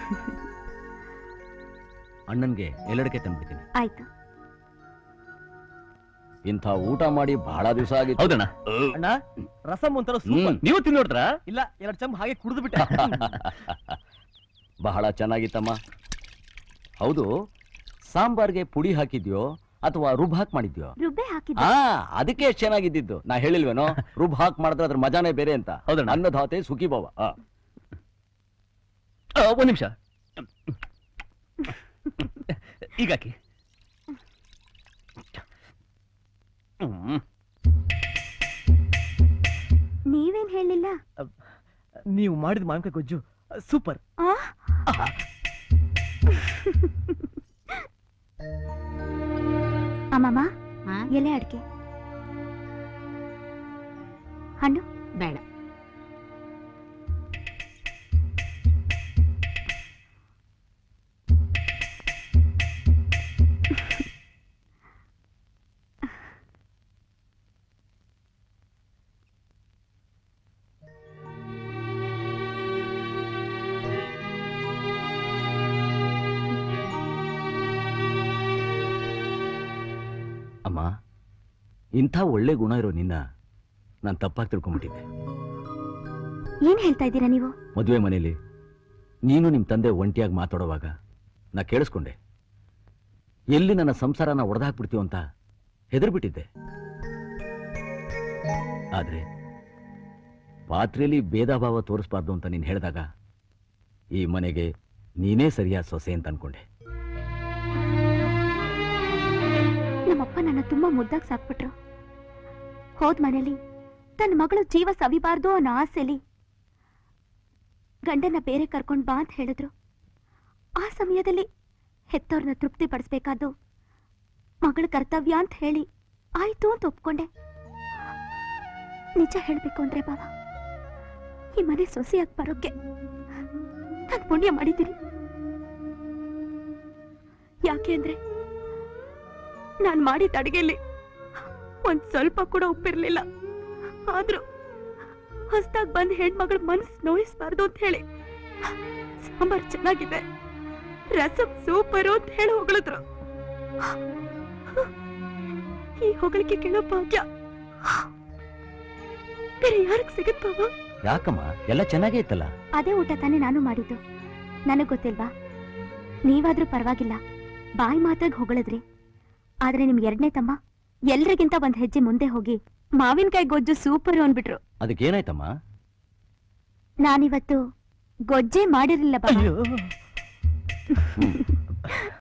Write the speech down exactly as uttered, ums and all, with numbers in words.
ಅಣ್ಣನ್ಗೆ ಎಲ್ಲಡಿಕೆ ತಂದ್ಬಿಡ್ತೀನಿ. ಆಯ್ತು. ಇಂಥ ಊಟ ಮಾಡಿ ಬಹಳ ದಿವಸ ಆಗಿತ್ತು. ಹೌದಣ್ಣ. ಅಣ್ಣ ರಸಂ ಒಂಥರ ಸೂಪರ್. ನೀವು ತಿನ್ನೋಡ್ರ? ಇಲ್ಲ, ಎರಡು ಚಮ್ ಹಾಗೆ ಕುಡಿದು ಬಿಟ್ಟೆ. ಬಹಳ ಚೆನ್ನಾಗಿತ್ತಮ್ಮ. ಹೌದು, ಸಾಂಬಾರ್ಗೆ ಪುಡಿ ಹಾಕಿದ್ಯೋ ಅಥವಾ ರುಬ್ ಹಾಕ್ ಮಾಡಿದ್ಯೋ? ರುಬ್ಬೆ ಹಾಕಿದ್ದೆ. ಹಾ, ಅದಕ್ಕೆ ಎಷ್ಟು ಚೆನ್ನಾಗಿದ್ದಿದ್ದು. ನಾ ಹೇಳಿಲ್ವೇನೋ ರುಬ್ ಹಾಕ್ ಮಾಡಿದ್ರೆ ಅದ್ರ ಮಜಾನೇ ಬೇರೆ ಅಂತ. ಹೌದಣ್ಣ. ಅನ್ನದಾತೆ ಸುಖಿ ಭವ. ಒಂದ್ ನಿಮಿಷ ಈಗಾಕಿ. ನೀವೇನ್ ಹೇಳಿಲ್ಲ? ನೀವು ಮಾಡಿದ ಮಾವಿನಕಾಯಿ ಗೊಜ್ಜು ಸೂಪರ್. ಅಮ್ಮಮ್ಮ, ಎಲೆ ಅಡಿಕೆ ಹಣ್ಣು ಬೇಡ. ಅಮ್ಮ, ಇಂಥ ಒಳ್ಳೆ ಗುಣ ಇರೋ ನಿನ್ನ ನಾನು ತಪ್ಪಾಗಿ ತಿಳ್ಕೊಂಡ್ಬಿಟ್ಟಿದ್ದೆ. ಏನ್ ಹೇಳ್ತಾ ಇದ್ದೀರಾ ನೀವು? ಮದುವೆ ಮನೇಲಿ ನೀನು ನಿಮ್ ತಂದೆ ಒಂಟಿಯಾಗಿ ಮಾತಾಡುವಾಗ ನಾ ಕೇಳಿಸ್ಕೊಂಡೆ. ಎಲ್ಲಿ ನನ್ನ ಸಂಸಾರನ ಒಡೆದಾಕ್ಬಿಡ್ತೀವ ಅಂತ ಹೆದರ್ಬಿಟ್ಟಿದ್ದೆ. ಆದ್ರೆ ಪಾತ್ರೆಯಲ್ಲಿ ಭೇದ ಭಾವ ತೋರಿಸ್ಬಾರ್ದು ಅಂತ ನೀನು ಹೇಳಿದಾಗ ಈ ಮನೆಗೆ ನೀನೇ ಸರಿಯಾದ ಸೊಸೆ ಅಂತ ಅನ್ಕೊಂಡೆ. ನಮ್ಮಪ್ಪ ನನ್ನ ತುಂಬಾ ಮುದ್ದಾಗಿ ಸಾಕ್ಬಿಟ್ರು. ಹೋದ್ ಮನೇಲಿ ತನ್ನ ಮಗಳು ಜೀವ ಸವಿಬಾರ್ದು ಅನ್ನೋ ಆಸೆಲಿ ಗಂಡನ ಬೇರೆ ಕರ್ಕೊಂಡ್ ಬಾ ಅಂತ ಹೇಳಿದ್ರು. ಆ ಸಮಯದಲ್ಲಿ ಹೆತ್ತವ್ರನ್ನ ತೃಪ್ತಿ ಪಡಿಸ್ಬೇಕಾದ್ದು ಮಗಳ ಕರ್ತವ್ಯ ಅಂತ ಹೇಳಿ ಆಯ್ತು ಅಂತ ಒಪ್ಕೊಂಡೆ. ನಿಜ ಹೇಳ್ಬೇಕು ಅಂದ್ರೆ ಬಾವ, ಈ ಮನೆ ಸೊಸೆಯಾಗಿ ಬರೋಕ್ಕೆ ನಾನು ಪುಣ್ಯ ಮಾಡಿದ್ದೀನಿ. ಯಾಕೆ ಅಂದ್ರೆ ನಾನು ಮಾಡಿದ ಅಡಿಗೆಯಲ್ಲಿ ಒಂದ್ ಸ್ವಲ್ಪ ಕೂಡ ಉಪ್ಪಿರ್ಲಿಲ್ಲ. ಆದ್ರೂ ಹೊಸದಾಗಿ ಬಂದ ಹೆಣ್ಮಗಳ ಮನಸ್ಸು ನೋಯಿಸ್ಬಾರ್ದು ಅಂತ ಹೇಳಿ ಸಾಂಬಾರ್ ಚೆನ್ನಾಗಿದೆ, ರಸಂ ಸೂಪರು ಅಂತ ಹೇಳಿ ಹೊಗಳಿದ್ರು. ಈ ಹೊಗಳಿಕೆ ಕೇಳೋ ಭಾಗ್ಯ ಬೇರೆ ಯಾರಿಗೆ ಸಿಗುತ್ತವ? ಯಾಕಮ್ಮ, ಎಲ್ಲ ಚೆನ್ನಾಗೇ ಇತ್ತಲ್ಲ. ಅದೇ ಊಟ ತಾನೇ ನಾನು ಮಾಡಿದ್ದು. ನನಗ್ ಗೊತ್ತಿಲ್ವಾ? ನೀವಾದ್ರೂ ಪರವಾಗಿಲ್ಲ, ಬಾಯಿ ಮಾತಾಗಿ ಹೊಗಳಿದ್ರಿ. ಆದ್ರೆ ನಿಮ್ ಎರಡನೇ ತಮ್ಮ ಎಲ್ರಿಗಿಂತ ಒಂದ್ ಹೆಜ್ಜೆ ಮುಂದೆ ಹೋಗಿ ಮಾವಿನಕಾಯಿ ಗೊಜ್ಜು ಸೂಪರ್ ಅಂದ್ಬಿಟ್ರು. ಅದಕ್ಕೇನಾಯ್ತಮ್ಮ? ನಾನಿವತ್ತು ಗೊಜ್ಜೆ ಮಾಡಿರ್ಲಿಲ್ಲ.